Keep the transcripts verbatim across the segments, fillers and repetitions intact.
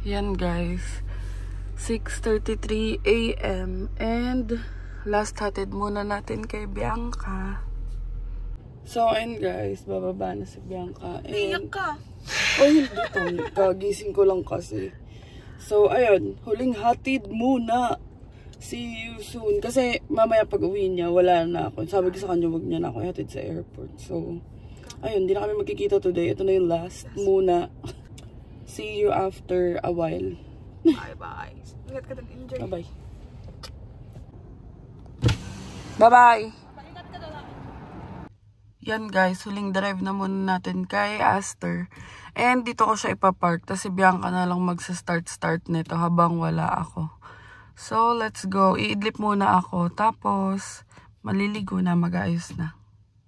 Yan guys, six thirty-three a m and last hatid muna natin kay Bianca. So ayun guys, bababa na si Bianca. Iyak ka. Oh hindi to, kagising ko lang kasi. So ayun, huling hatid muna. See you soon. Kasi mamaya pag uwi niya, wala na ako. Sabi ko sa kanya, wag niya na ako hatid sa airport. So ayun, hindi na kami magkikita today. Ito na yung last muna. See you after a while. Bye-bye. Ingat ka din. Enjoy. Bye-bye. Bye-bye. Yan guys, huling drive na muna natin kay Aster. And dito ko siya ipapark. Tapos si Bianca na lang magsa-start-start nito habang wala ako. So, let's go. Iidlip muna ako. Tapos, maliligo na, mag-ayos na.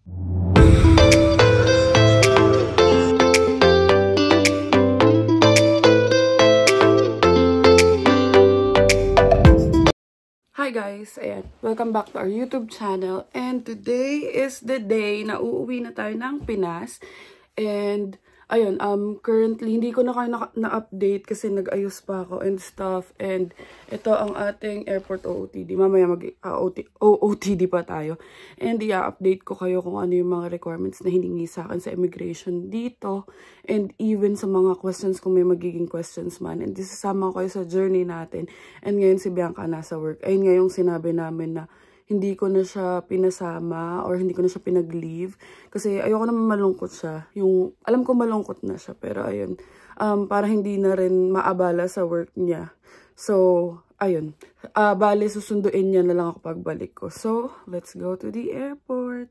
Hi guys, ayan, welcome back to our YouTube channel, and today is the day na uuwi na tayo ng Pinas. And ayun, um currently hindi ko na kayo na-update kasi nag-ayos pa ako and stuff. And ito ang ating airport O O T D. Mamaya mag-O O T D pa tayo. And i-update ko kayo kung ano yung mga requirements na hiningi sa akin sa immigration dito. And even sa mga questions kung may magiging questions man. And isasama ko kayo sa journey natin. And ngayon si Bianca nasa work. Ayun nga yung sinabi namin na hindi ko na siya pinasama or hindi ko na siya pinag-leave. Kasi ayoko naman malungkot siya. Yung, alam ko malungkot na siya. Pero ayun, um, para hindi na rin maabala sa work niya. So, ayun. Uh, bale, susunduin niya na lang ako pagbalik ko. So, let's go to the airport.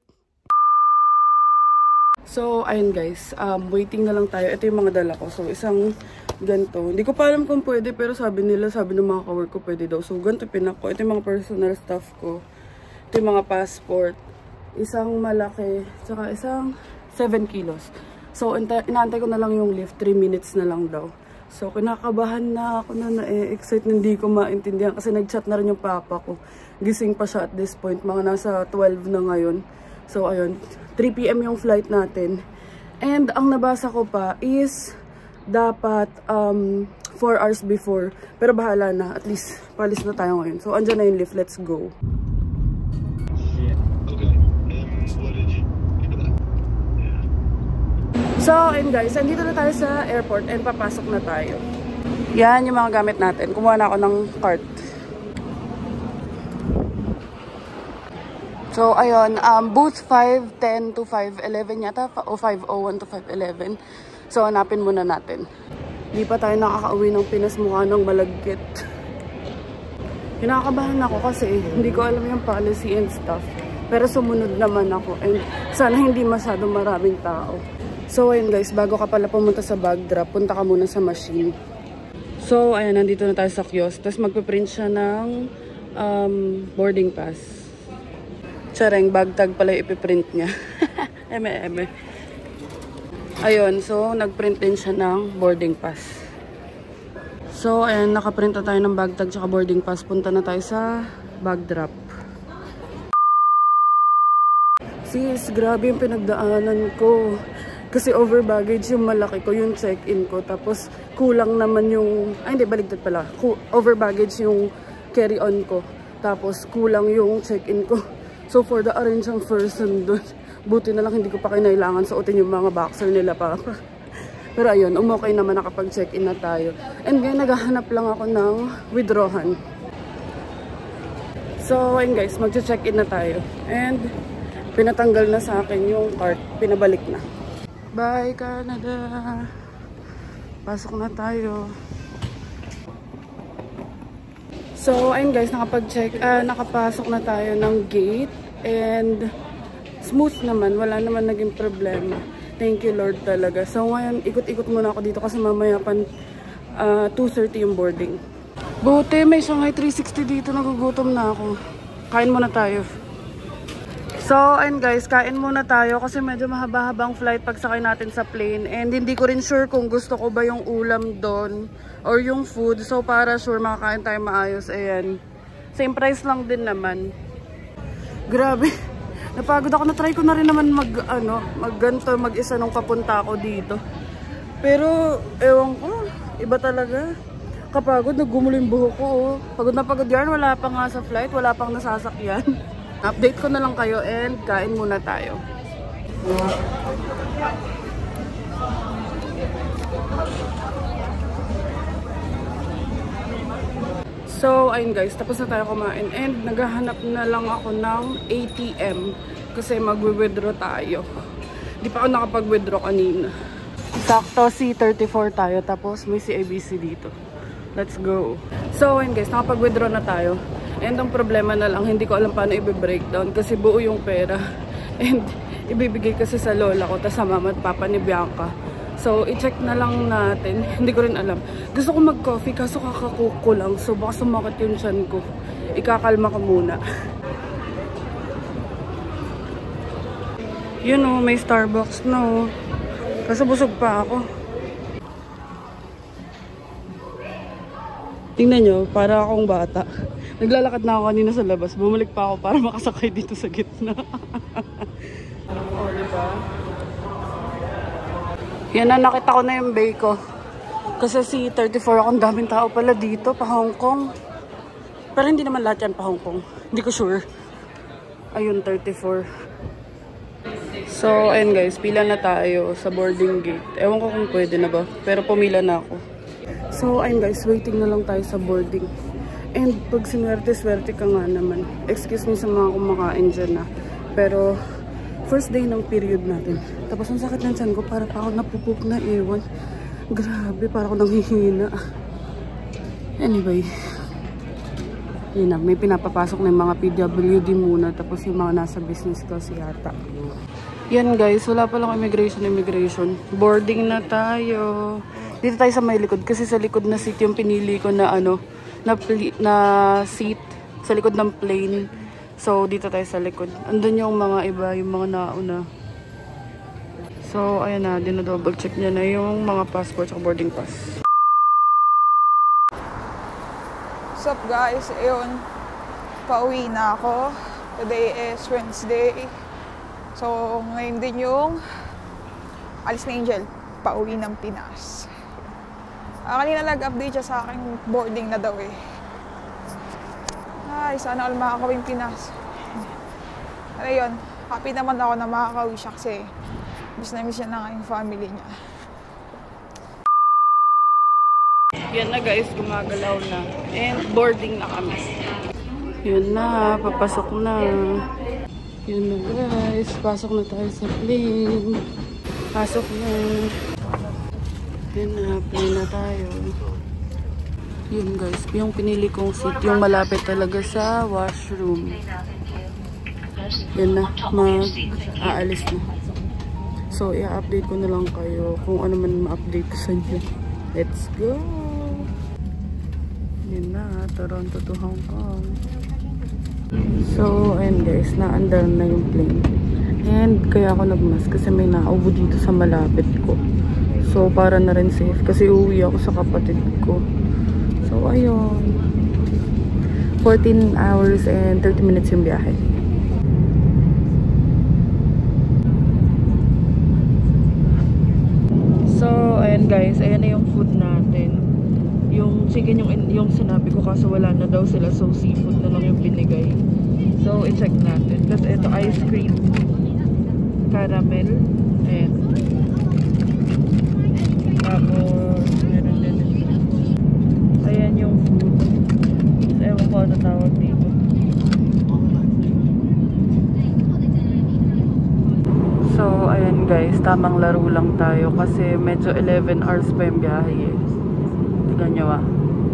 So, ayun guys. Um, waiting na lang tayo. Ito yung mga dala ko. So, isang ganito. Hindi ko pa alam kung pwede. Pero sabi nila, sabi ng mga kawork ko, pwede daw. So, ganito pinak ko. Ito yung mga personal stuff ko. Ito yung mga passport, isang malaki, tsaka isang seven kilos. So, inaantay ko na lang yung lift, three minutes na lang daw. So, kinakabahan na ako na na-excite, hindi ko maintindihan kasi nag-chat na rin yung papa ko. Gising pa siya at this point, mga nasa twelve na ngayon. So, ayun, three p m yung flight natin. And ang nabasa ko pa is dapat um, four hours before. Pero bahala na, at least palis na tayo ngayon. So, andyan na yung lift, let's go. So, and guys, andito na tayo sa airport and papasok na tayo. Yan yung mga gamit natin. Kumuha na ako ng cart. So, ayun, um, booth five ten to five eleven yata, o five oh one to five eleven. So, hanapin muna natin. Hindi pa tayo nakakauwi ng Pinas, mukha ng malagkit. Kinakabahan ako kasi hindi ko alam yung policy and stuff. Pero sumunod naman ako and sana hindi masyadong maraming tao. So, ayun guys, bago ka pala pumunta sa bag drop, punta ka muna sa machine. So, ayan, nandito na tayo sa kiosk. Tapos magpiprint siya ng um, boarding pass. Tsareng, bag tag pala yung ipiprint niya. eme, eme. Ayun, so, nagprint din siya ng boarding pass. So, ayan, nakaprint na tayo ng bag tag tsaka boarding pass. Punta na tayo sa bag drop. Sis, grabe yung pinagdaanan ko. Kasi over baggage yung malaki ko, yung check-in ko. Tapos kulang naman yung, ay hindi, baligtad pala. Over baggage yung carry-on ko. Tapos kulang yung check-in ko. So for the arranging person dun, buti na lang hindi ko pa kinailangan suotin yung mga boxer nila pa. Pero ayun, umokay naman nakapag-check-in na tayo. And ngayon naghahanap lang ako ng withdrawhan. So ayun guys, mag-check-in na tayo. And pinatanggal na sa akin yung cart, pinabalik na. Bye, Canada! Pasok na tayo. So, ayun guys, nakapag-check, uh, nakapasok na tayo ng gate. And, smooth naman. Wala naman naging problema. Thank you, Lord talaga. So, ngayon, ikot-ikot muna ako dito kasi mamaya pan uh, two thirty yung boarding. Buti, may Shanghai three sixty dito. Nagugutom na ako. Kain muna tayo. So, ayun guys, kain muna tayo kasi medyo mahaba-habang flight pagsakay natin sa plane. And hindi ko rin sure kung gusto ko ba yung ulam doon or yung food. So, para sure makakain tayo maayos. Ayan. Same price lang din naman. Grabe. Napagod ako. Na-try ko na rin naman mag, ano, mag-ganto, mag-isa nung papunta ako dito. Pero, ewan ko, iba talaga. nakakapagod. Naggumulo yung buhok ko. Oh. Pagod na pagod yan. Wala pa nga sa flight. Wala pang nasasakyan. Update ko na lang kayo and kain muna tayo. So, ayun guys. Tapos na tayo kumain. And naghahanap na lang ako ng A T M. Kasi mag-withdraw tayo. Di pa ako nakapag-withdraw kanina. Sakto C thirty-four tayo. Tapos may C I B C dito. Let's go. So, ayun guys. Nakapag-withdraw na tayo. And ang problema na lang, hindi ko alam paano i-breakdown. Kasi buo yung pera. And ibibigay kasi sa lola ko. Tapos sa mama at papa ni Bianca. So, i-check na lang natin. Hindi ko rin alam. Gusto ko mag-coffee kaso kakakuko lang. So, baka sumakit yung tiyan ko. Ikakalma ko muna. Yun o, may Starbucks na o. Kaso busog pa ako. Tingnan nyo, para akong bata. Naglalakad na ako kanina sa labas. Bumalik pa ako para makasakay dito sa gitna. O, diba? Yan na, nakita ko na yung bay ko. Kasi C thirty-four ako, ang daming tao pala dito, pa Hong Kong. Pero hindi naman lahat yan pa Hong Kong. Hindi ko sure. Ayun, thirty-four. So, ayun guys, pila na tayo sa boarding gate. Ewan ko kung pwede na ba, pero pumila na ako. So, ayun guys, waiting na lang tayo sa boarding. And pag sinwerte-swerte ka nga naman, excuse me sa mga kumakain dyan na. Pero, first day ng period natin. Tapos ang sakit ng tiyan ko, para pa ako napupuk na ewan. Grabe, para ako nanghihina. Anyway, yun na, may pinapapasok na yung mga P W D muna. Tapos yung mga nasa business class yata. Yan guys, wala pa lang immigration, immigration. Boarding na tayo. Dito tayo sa may likod. Kasi sa likod na seat yung pinili ko na ano, na, na seat. Sa likod ng plane. So, dito tayo sa likod. Andun yung mga iba, yung mga nauna. So, ayan na, dinodouble check niya na yung mga passport at boarding pass. What's up guys? Ayun, pauwi na ako. Today is Wednesday. So, ngayon din yung alis na Angel. Pauwi ng Pinas. Uh, kanina nag-update siya sa akin, boarding na daw eh. Ay, sana all makakawin Pinas. Ano yun, happy naman ako na makakawi siya kasi miss na miss siya na nga yung family niya. Yan na guys, gumagalaw na. And boarding na kami. Yun na, papasok na. Yun na guys, pasok na tayo sa plane. Pasok na. Yun na, plane na tayo. Yun guys, yung pinili kong seat, yung malapit talaga sa washroom. Yan na, mag-aalis na. So, i-update ko na lang kayo kung ano man ma-update ko sa inyo. Let's go! Yan na, Toronto to Hong Kong. So, ayun guys, naandar na yung plane. And kaya ako nagmask kasi may naubo dito sa malapit ko. So, para na rin safe kasi uuwi ako sa kapatid ko. So, ayun. fourteen hours and thirty minutes yung biyahe. So, ayan guys. Ayan na yung food natin. Yung chicken yung, yung sinabi ko kaso wala na daw sila. So, seafood na lang yung binigay. So, i-check natin. Tapos, ito ice cream. Caramel. Ayan. Tapos, meron din. Ayan yung food. Ewan ko ano tawag dito. So, ayan guys. Tamang laro lang tayo. Kasi medyo eleven hours pa yung biyahe eh. Tignan nyo ah.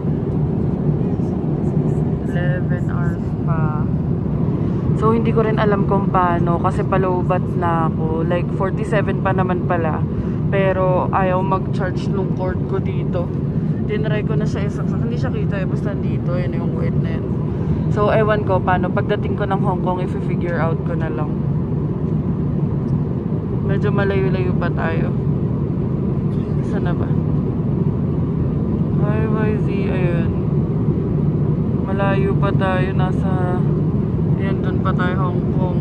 eleven hours pa. So, hindi ko rin alam kung paano. Kasi palowbat na ako. Like, forty-seven pa naman pala. Pero, ayaw mag-charge nung cord ko dito. Tinry ko na siya isaksak. Hindi siya kita eh. Basta dito. Yun yung word na yun. So, ewan ko paano. Pagdating ko ng Hong Kong, i-figure out ko na lang. Medyo malayo-layo pa tayo. Saan na ba? Y Y Z. Ayun. Malayo pa tayo. Nasa... Ayan, dun pa tayo Hong Kong.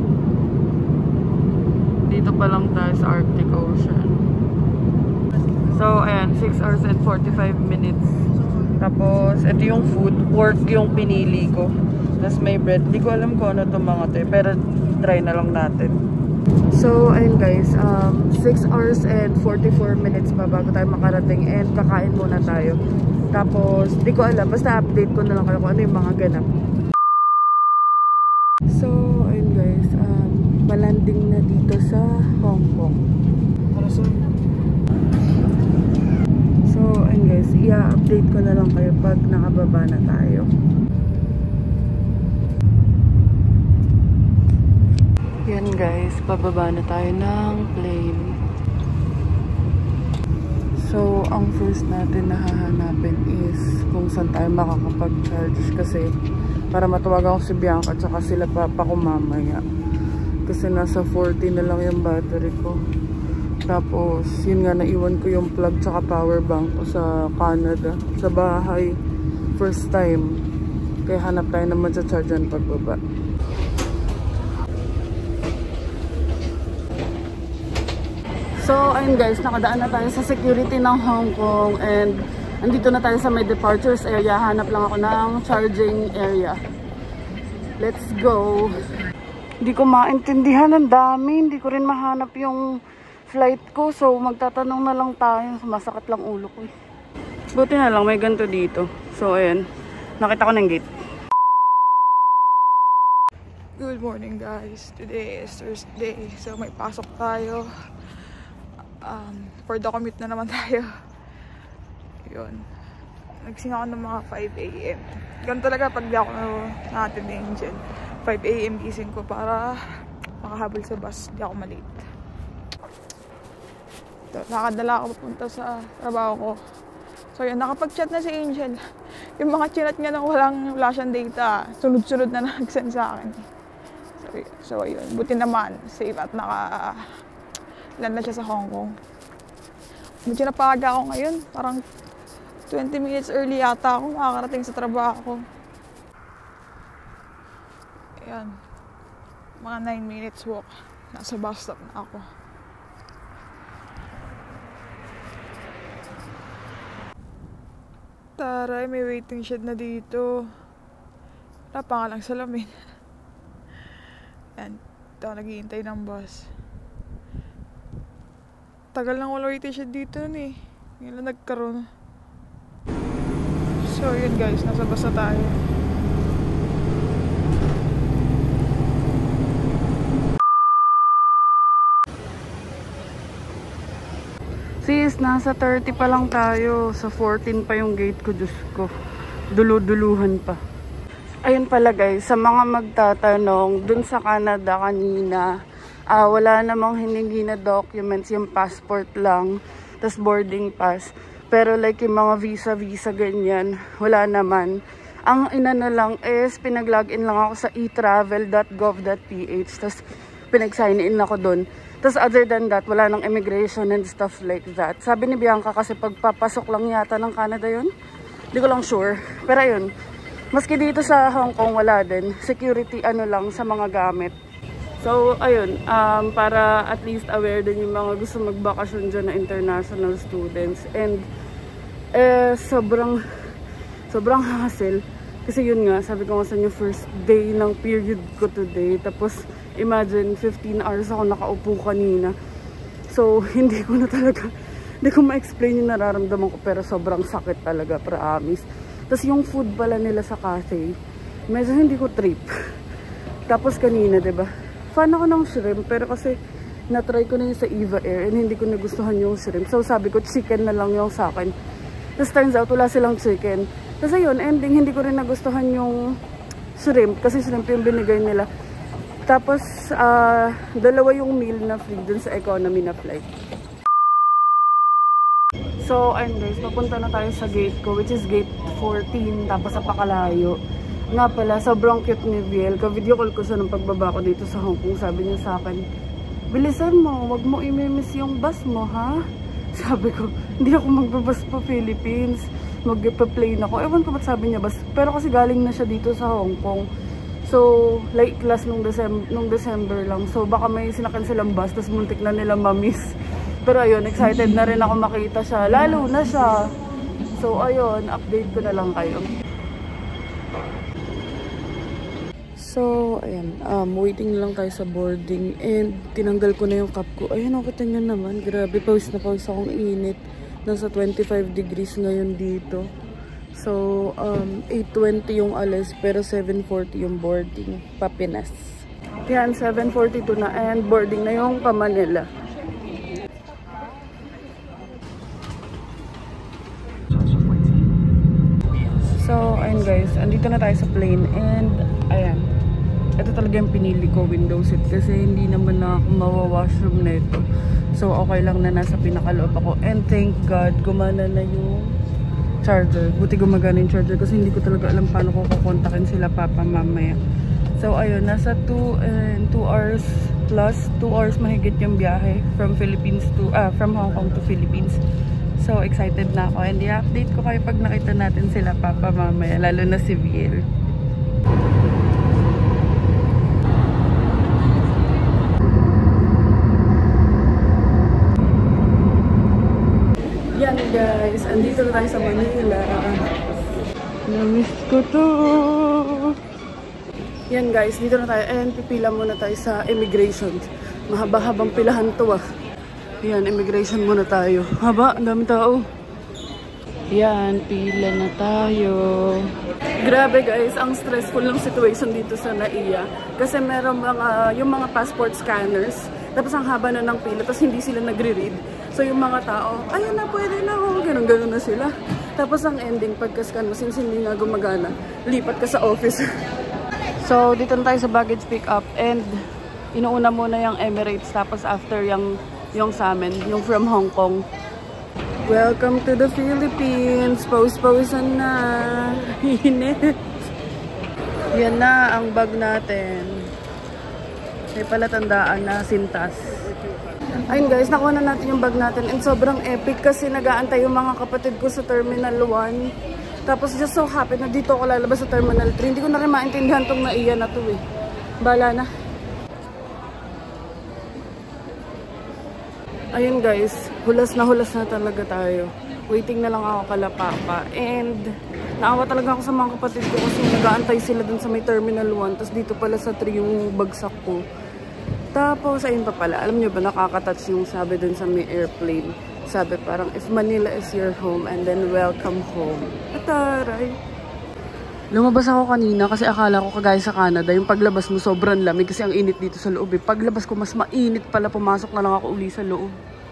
Dito pa lang tayo sa Arctic Ocean. So, ayan, six hours and forty-five minutes. Tapos, ito yung food. Pork yung pinili ko. Tapos may bread. Di ko alam kung ano itong mga to. Pero, try na lang natin. So, ayun guys. Um, six hours and forty-four minutes pa bago tayo makarating. And kakain muna tayo. Tapos, di ko alam. Basta update ko na lang kayo kung ano yung mga ganap. So, ayun guys. Um, malanding na dito sa Hong Kong. So, ayun guys. I-update ko na lang kayo pag nakababa na tayo. Yan guys. Pababa na tayo ng plane. So, ang first natin na hahanapin is kung saan tayo makakapag-charge kasi para matawagan ko si Bianca at saka sila papa ko mamaya. Kasi nasa forty na lang yung battery ko. Tapos, yun nga, naiwan ko yung plug tsaka power bank ko sa Canada, sa bahay. First time. Kaya hanap tayo naman sa chargean pagbaba. So, ayun guys, nakadaan na tayo sa security ng Hong Kong and andito na tayo sa may departures area. Hanap lang ako ng charging area. Let's go! Hindi ko maintindihan, ang dami. Hindi ko rin mahanap yung flight ko. So, magtatanong na lang tayo. Sumasakit lang ulo ko. Buti na lang, may ganito dito. So, ayun. Nakita ko ng gate. Good morning guys. Today is Thursday. So, may pasok tayo. Um, for the commute na naman tayo. Yun. Nagsing ako ng mga five A M Ganun talaga pag di ako natin na Angel. five A M gising ko para makahabol sa bus. Di ako malate. Ito, nakadala ako papunta sa trabaho ko. So yun, nakapag-chat na si Angel. Yung mga chinat niya nang walang wala siyang data, sunod-sunod na nag-send sa akin. So, so yun, buti naman. Safe at naka... land na siya sa Hong Kong. Medyo napaga ako ngayon. Parang twenty minutes early yata ako makakarating sa trabaho ko. Ayan. Mga nine minutes walk. Nasa bus stop na ako. Taray, may waiting shed na dito. Wala pa nga lang salamin. Ayan. Ito ako naghihintay ng bus. Tagal lang wala waiting shed dito nun eh. Ngayon lang nagkaroon. So yun guys, nasa bus na tayo. Sis, nasa thirty pa lang tayo. Sa fourteen pa yung gate ko, Diyos ko. Dulu-duluhan pa. Ayun pala guys, sa mga magtatanong, dun sa Canada kanina, Uh, wala namang hiningi na documents, yung passport lang, tas boarding pass. Pero like yung mga visa-visa ganyan, wala naman. Ang inano lang is, pinag-login lang ako sa e travel dot gov dot p h, tas pinag-sign in ako dun. Tas other than that, wala nang immigration and stuff like that. Sabi ni Bianca kasi pagpapasok lang yata ng Canada yun. Hindi ko lang sure. Pero ayun, maski dito sa Hong Kong, wala din. Security ano lang sa mga gamit. So, ayun, um, para at least aware din yung mga gusto magbakasyon dyan na international students. And, eh, sobrang, sobrang hassle. Kasi yun nga, sabi ko nga sa inyo, first day ng period ko today. Tapos, imagine, fifteen hours ako nakaupo kanina. So, hindi ko na talaga, hindi ko ma-explain yung nararamdaman ko. Pero sobrang sakit talaga, promise. Tapos, yung food pala nila sa cafe, medyo hindi ko trip. Tapos, kanina, diba? Fan ako ng shrimp, pero kasi na-try ko na yung sa Eva Air and hindi ko nagustuhan yung shrimp. So sabi ko, chicken na lang yung sa akin. Tapos turns out, wala silang chicken. Tapos ayun, ending, hindi ko rin nagustuhan yung shrimp, kasi shrimp yung binigay nila. Tapos, uh, dalawa yung meal na free dun sa economy na flight. So, ayun guys, papunta na tayo sa gate ko, which is gate fourteen, tapos sa Pakalayo. Nga pala, sobrang cute ni Viel. Ka-video call ko siya ng pagbaba ko dito sa Hong Kong. Sabi niya sa akin, bilisan mo, wag mo i-miss yung bus mo, ha? Sabi ko, hindi ako magbabas pa Philippines. Mag-plane ako. Ewan ko ba't sabi niya bus. Pero kasi galing na siya dito sa Hong Kong. So, like class nung December, nung December lang. So, baka may sinakan silang bus, tapos muntik na nila ma-miss. Pero ayun, excited na rin ako makita siya. Lalo na siya. So ayun, update ko na lang kayo. So, ayan, um, waiting lang tayo sa boarding and tinanggal ko na yung cup ko. Ayun, nakita nyo naman, grabe, pawis na pawis akong init. Nasa twenty-five degrees ngayon dito. So, um, eight twenty yung alis, pero seven forty yung boarding, pa Pinas. Yan, seven forty-two na and boarding na yung pa Manila. So, ayun guys, andito na tayo sa plane and, ayan. Ito talaga yung pinili ko, window seat, kasi hindi naman na ako mawa-washroom na ito. So, okay lang na nasa pinakaloob ako. And thank God, gumana na yung charger. Buti gumagana yung charger kasi hindi ko talaga alam paano ko kukontakin sila papa mamaya. So, ayun, nasa two and two hours plus, two hours mahigit yung biyahe from Philippines to, ah, from Hong Kong to Philippines. So, excited na ako. And i-update ko kayo pag nakita natin sila papa mamaya, lalo na si Viel. Yan guys, andito na tayo sa Manila. Namiss ko to. Yan guys, dito na tayo. And pipila muna tayo sa immigration. Mahaba-habang pilahan to ah. Yan, immigration muna tayo. Haba, ang dami tao. Yan, pila na tayo. Grabe guys, ang stressful ng situation dito sa N A I A. Kasi meron mga, yung mga passport scanners. Tapos ang haba na ng pila, tapos hindi sila nagre-read. So yung mga tao, ayun na, pwede na ako. Ganun-ganun na sila. Tapos ang ending, pagka-scan mo, since hindi nga gumagana, lipat ka sa office. So dito na tayo sa baggage pick-up. And inuuna muna yung Emirates. Tapos after yung, yung sa amin, yung from Hong Kong. Welcome to the Philippines. Pause-pausan na. Init. Yan na ang bag natin. May palatandaan na sintas. Ayun guys, nakuha na natin yung bag natin and sobrang epic kasi nag-aantay yung mga kapatid ko sa Terminal one. Tapos just so happy na dito ako lalabas sa Terminal three. Hindi ko na rin maintindihan tong N A I A na to eh. Bala na. Ayun guys, hulas na hulas na talaga tayo. Waiting na lang ako kala papa. And naawa talaga ako sa mga kapatid ko kasi nag-aantay sila dun sa may Terminal one. Tapos dito pala sa three yung bagsak ko. Tapos, ayun pa pala, alam nyo ba, nakaka-touch yung sabi dun sa may airplane. Sabi parang, if Manila is your home, and then welcome home. Ataray. Lumabas ako kanina kasi akala ko kagaya sa Canada, yung paglabas mo sobrang lamig kasi ang init dito sa loob eh. Paglabas ko mas mainit pala, pumasok na lang ako uli sa loob.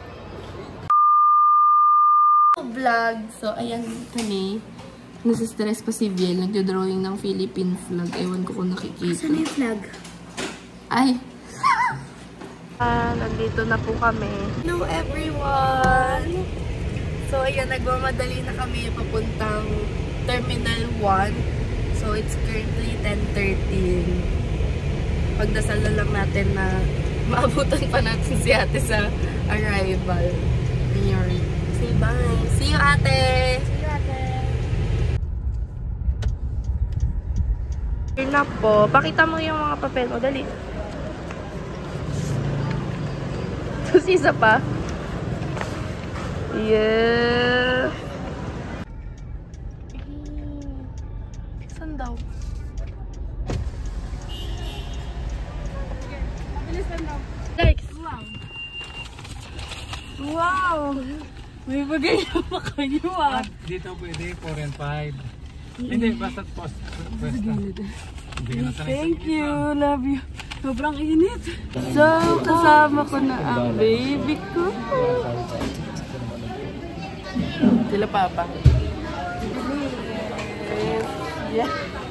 Vlog. So, ayan kami. Nasa-stress pa si Viel. Nagdo-drawing ng Philippine flag. Ewan ko kung nakikita. Saan yung flag? Ay! Ah, nandito na po kami. Hello everyone! So, ayan, nagmamadali na kami papuntang Terminal one. So, it's currently ten thirteen. Pagdasal na lang natin na maabutan pa natin si ate sa arrival. Ayan. Say bye! See you, ate! See you, ate! Here na po. Pakita mo yung mga papel mo. Dali. Tapos isa pa. Yeah. Saan daw? Bilisan daw. Likes. Wow. Wow. May bagay na pa kayo ah. Dito pwede four and five. Hindi, basta post. Thank you. Love you. Sobrang init. So, kasama ko na ang baby ko. Sila papa. Yeah.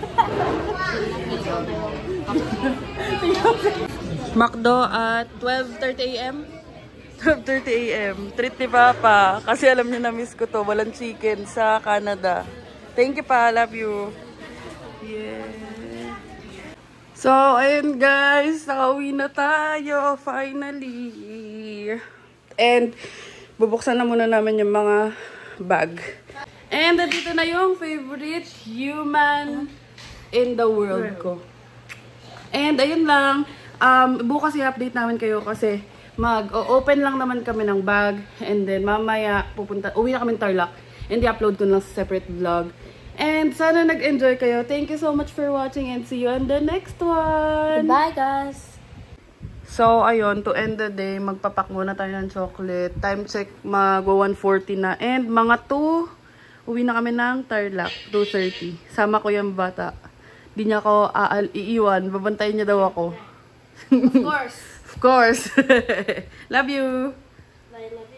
Macdo at twelve thirty a m twelve thirty a m Treat ni papa. Kasi alam niyo na miss ko to. Walang chicken sa Canada. Thank you pa. Love you. Yeah. So, ayun guys, nakauwi na tayo, finally. And, bubuksan na muna namin yung mga bag. And, dito na yung favorite human in the world ko. And, ayun lang, um, bukas i-update namin kayo kasi mag-open lang naman kami ng bag. And then, mamaya, pupunta, uwi na kami ng Tarlac. And i-upload ko lang sa separate vlog. And sana nag-enjoy kayo. Thank you so much for watching and see you on the next one. Bye guys! So, ayun, to end the day, magpapak muna tayo ng chocolate. Time check, mag one forty na. And mga two, uwi na kami ng Tarlac, two thirty. Sama ko yung bata. Di niya ako aal iiwan. Babantayin niya daw ako. Of course! Of course. Love you! I love you.